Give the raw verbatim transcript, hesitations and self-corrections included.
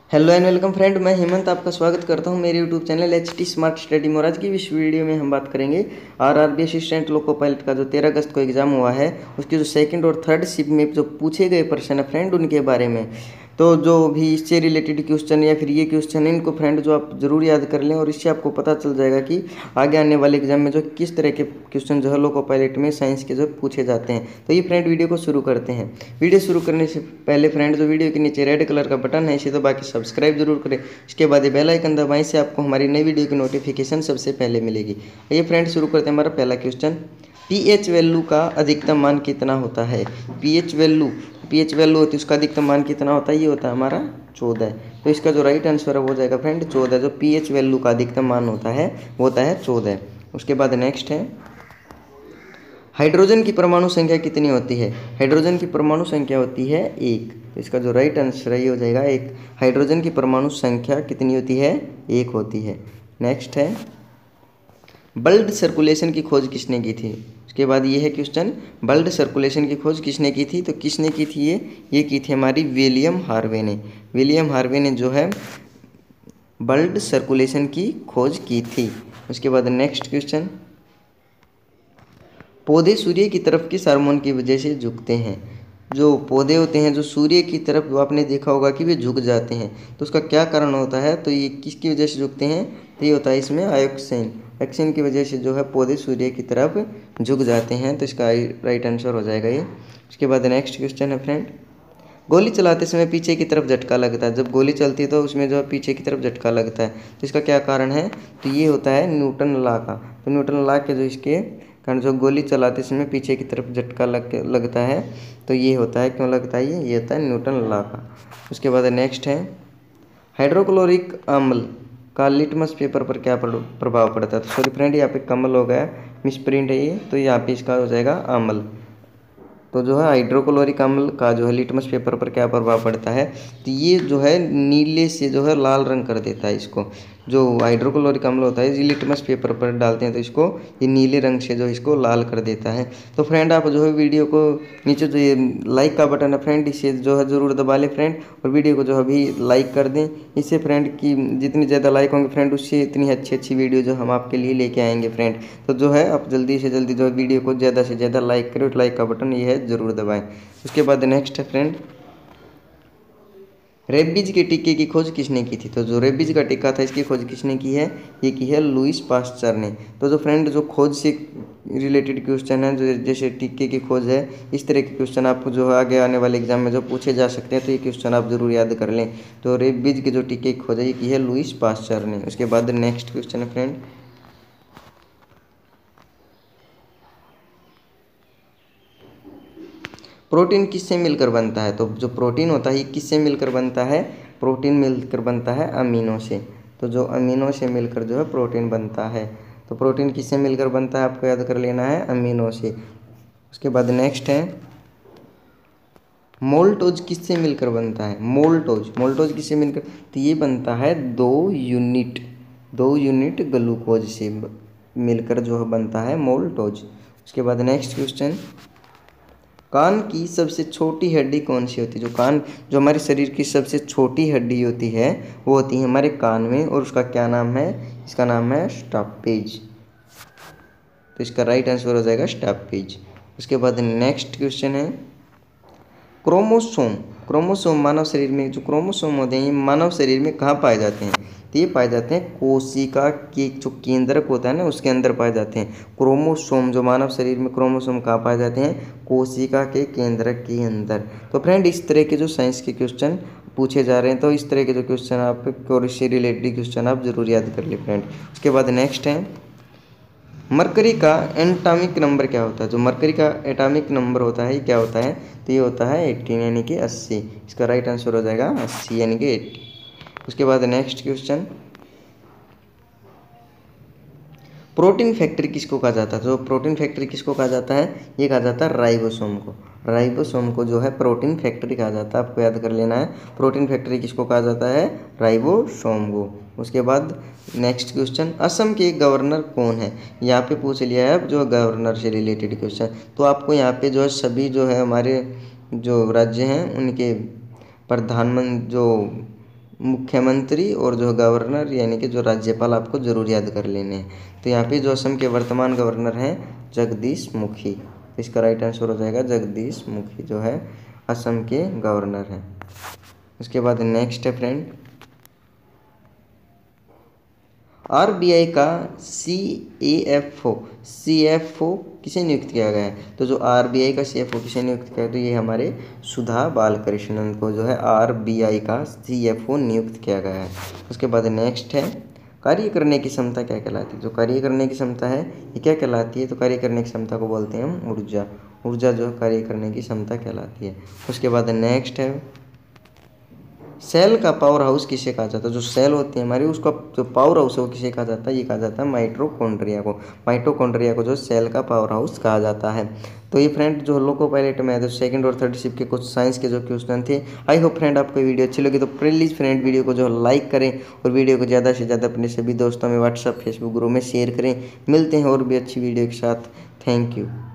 Hello and welcome friend, मैं हेमंत आपका स्वागत करता हूं मेरे YouTube channel H T Smart Study More. आज की इस वीडियो में हम बात करेंगे आरआरबी असिस्टेंट लोको पायलट का जो तेरह अगस्त को एग्जाम हुआ है, उसके जो सेकंड और थर्ड शिफ्ट में जो पूछे गए प्रश्न है फ्रेंड, उनके बारे में। तो जो भी इससे रिलेटेड क्वेश्चन या फिर ये क्वेश्चन है, इनको फ्रेंड जो आप जरूर याद कर लें, और इससे आपको पता चल जाएगा कि आगे आने वाले एग्जाम में जो किस तरह के क्वेश्चन जो है लोको पायलट में साइंस के जो पूछे जाते हैं। तो ये फ्रेंड वीडियो को शुरू करते हैं। वीडियो शुरू करने से पहले फ्रेंड जो वीडियो के नीचे रेड कलर का बटन है, इसे दबा के सब्सक्राइब जरूर करें। इसके बाद ये बेल आइकन दबाएं, से आपको हमारी नई वीडियो की नोटिफिकेशन सबसे पहले मिलेगी। ये फ्रेंड शुरू करते हैं हमारा पहला क्वेश्चन। पीएच वैल्यू का अधिकतम मान कितना होता है? पीएच वैल्यू पीएच वैल्यू होती है, उसका अधिकतम मान कितना होता है? ये होता है हमारा चौदह। तो इसका जो राइट आंसर है वो हो जाएगा फ्रेंड चौदह। जो पीएच वैल्यू का अधिकतम मान होता है वो होता है चौदह। उसके बाद नेक्स्ट है, हाइड्रोजन की परमाणु संख्या कितनी होती है? हाइड्रोजन की परमाणु संख्या होती है एक। तो इसका जो राइट आंसर है ये हो जाएगा एक। हाइड्रोजन की परमाणु संख्या कितनी होती है? एक होती है। नेक्स्ट है, ब्लड सर्कुलेशन की खोज किसने की थी? उसके बाद ये है क्वेश्चन, ब्लड सर्कुलेशन की खोज किसने की थी? तो किसने की थी ये ये की थी हमारी विलियम हार्वे ने। विलियम हार्वे ने जो है ब्लड सर्कुलेशन की खोज की थी। उसके बाद नेक्स्ट क्वेश्चन, पौधे सूर्य की तरफ किस हार्मोन की वजह से झुकते हैं? जो पौधे होते हैं जो सूर्य की तरफ, आपने देखा होगा कि वे झुक जाते हैं, तो उसका क्या कारण होता है? तो ये किसकी वजह से झुकते हैं? तो ये होता है इसमें आयोक्सिन। आयोक्सिन की वजह से जो है पौधे सूर्य की तरफ झुक जाते हैं। तो इसका राइट आंसर हो जाएगा ये। उसके बाद नेक्स्ट क्वेश्चन है फ्रेंड, गोली चलाते समय पीछे की तरफ झटका लगता है। जब गोली चलती है तो उसमें जो है पीछे की तरफ झटका लगता है, तो इसका क्या कारण है? तो ये होता है न्यूटन लॉ का। तो न्यूटन लॉ के जो इसके कारण जो गोली चलाते समय पीछे की तरफ झटका लग लगता है, तो ये होता है, क्यों लगता है ये ये होता है न्यूटन लॉ का। उसके बाद नेक्स्ट है, हाइड्रोक्लोरिक अम्ल का लिटमस पेपर पर क्या प्रभाव पड़ता है? तो सॉरी फ्रेंड, यहाँ पे कमल हो गया, मिस प्रिंट है ये, तो यहाँ पे इसका हो जाएगा अम्ल। तो जो है हाइड्रोक्लोरिक अम्ल का जो है लिटमस पेपर पर क्या प्रभाव पड़ता है? तो ये जो है नीले से जो है लाल रंग कर देता है इसको। जो हाइड्रोक्लोरिक अम्ल होता है, ये लिटमस पेपर पर डालते हैं तो इसको ये नीले रंग से जो इसको लाल कर देता है। तो फ्रेंड आप जो है वीडियो को नीचे जो ये लाइक का बटन है फ्रेंड, इसे जो है ज़रूर दबा लें फ्रेंड, और वीडियो को जो है अभी लाइक कर दें। इससे फ्रेंड की जितनी ज़्यादा लाइक होंगे फ्रेंड, उससे इतनी अच्छी अच्छी वीडियो जो हम आपके लिए लेके आएंगे फ्रेंड। तो जो है आप जल्दी से जल्दी जो है वीडियो को ज़्यादा से ज़्यादा लाइक करें, लाइक का बटन ये है ज़रूर दबाएं। उसके बाद नेक्स्ट है फ्रेंड, रेबीज के टीके की खोज किसने की थी? तो जो रेबीज का टीका था, इसकी खोज किसने की है? ये की है लुईस पास्चर ने। तो जो फ्रेंड जो खोज से रिलेटेड क्वेश्चन है, जो जैसे टीके की खोज है, इस तरह के क्वेश्चन आपको जो आगे आने वाले एग्जाम में जो पूछे जा सकते हैं, तो ये क्वेश्चन आप जरूर याद कर लें। तो रेबीज के जो टीके की खोज है, ये की है लुईस पास्चर ने। उसके बाद नेक्स्ट क्वेश्चन है फ्रेंड, प्रोटीन किससे मिलकर बनता है? तो जो प्रोटीन होता है ये किससे मिलकर बनता है? प्रोटीन मिलकर बनता है अमीनो से। तो जो अमीनो से मिलकर जो है प्रोटीन बनता है। तो प्रोटीन किससे मिलकर बनता है? आपको याद कर लेना है, अमीनो से। उसके बाद नेक्स्ट है, मोल्टोज किससे मिलकर बनता है? मोल्टोज मोल्टोज किससे मिलकर? तो ये बनता है दो यूनिट दो यूनिट ग्लूकोज से मिलकर जो है बनता है मोल्टोज। उसके बाद नेक्स्ट क्वेश्चन, कान की सबसे छोटी हड्डी कौन सी होती है? जो कान जो हमारे शरीर की सबसे छोटी हड्डी होती है वो होती है हमारे कान में, और उसका क्या नाम है? इसका नाम है स्टॉपेज। तो इसका राइट आंसर हो जाएगा स्टॉपेज। उसके बाद नेक्स्ट क्वेश्चन है, क्रोमोसोम क्रोमोसोम मानव शरीर में जो क्रोमोसोम होते हैं, ये मानव शरीर में कहाँ पाए जाते हैं? तो ये पाए जाते हैं कोशिका के जो केंद्रक होता है ना, उसके अंदर पाए जाते हैं क्रोमोसोम। जो मानव शरीर में क्रोमोसोम कहाँ पाए जाते हैं? कोशिका के केंद्रक के अंदर। तो फ्रेंड इस तरह के जो साइंस के क्वेश्चन पूछे जा रहे हैं, तो इस तरह के जो क्वेश्चन आप और इससे रिलेटेड क्वेश्चन आप जरूर याद कर ले फ्रेंड। उसके बाद नेक्स्ट है, मरकरी का एटॉमिक नंबर क्या होता है? जो मरकरी का एटॉमिक नंबर होता है ये क्या होता है? तो ये होता है एटीन, यानी कि अस्सी। इसका राइट आंसर हो जाएगा अस्सी, यानी कि एट्टी। उसके बाद नेक्स्ट क्वेश्चन, प्रोटीन फैक्ट्री किसको कहा जाता है? जो प्रोटीन फैक्ट्री किसको कहा जाता है? ये कहा जाता है राइबोसोम को। राइबोसोम को जो है प्रोटीन फैक्ट्री कहा जाता है, आपको याद कर लेना है। प्रोटीन फैक्ट्री किसको कहा जाता है? राइबोसोम को। उसके बाद नेक्स्ट क्वेश्चन, असम के गवर्नर कौन है? यहाँ पे पूछ लिया है अब जो गवर्नर से रिलेटेड क्वेश्चन। तो आपको यहाँ पे जो है सभी जो है हमारे जो राज्य हैं उनके प्रधानमंत्री जो मुख्यमंत्री और जो गवर्नर यानी कि जो राज्यपाल आपको जरूर याद कर लेने हैं। तो यहाँ पे जो असम के वर्तमान गवर्नर हैं जगदीश मुखी, तो इसका राइट आंसर हो जाएगा जगदीश मुखी जो है असम के गवर्नर हैं। उसके बाद नेक्स्ट है फ्रेंड, आरबीआई का सी A F O C F O किसे नियुक्त किया गया है? तो जो आरबीआई का सी एफ ओ किसे नियुक्त किया है? तो ये हमारे सुधा बालकृष्णन को जो है आरबीआई का सी एफ ओ नियुक्त किया गया है। उसके बाद नेक्स्ट है, कार्य करने की क्षमता क्या कहलाती है? जो कार्य करने की क्षमता है ये क्या कहलाती है? तो कार्य करने की क्षमता को बोलते हैं हम ऊर्जा। ऊर्जा जो कार्य करने की क्षमता कहलाती है। उसके बाद नेक्स्ट है, सेल का पावर हाउस किसे कहा जाता है? जो सेल होती है हमारी उसका जो पावर हाउस है वो किसे कहा जाता है? ये कहा जाता है माइटोकॉन्ड्रिया को। माइटोकॉन्ड्रिया को जो सेल का पावर हाउस कहा जाता है। तो ये फ्रेंड जो लोको पायलट में है तो सेकंड और थर्ड शिफ्ट के कुछ साइंस के जो क्वेश्चन थे। आई होप फ्रेंड आपको वीडियो अच्छी लगी तो प्लीज़ फ्रेंड वीडियो को जो लाइक करें और वीडियो को ज़्यादा से ज़्यादा अपने सभी दोस्तों में व्हाट्सअप फेसबुक ग्रुप में शेयर करें। मिलते हैं और भी अच्छी वीडियो के साथ। Thank you.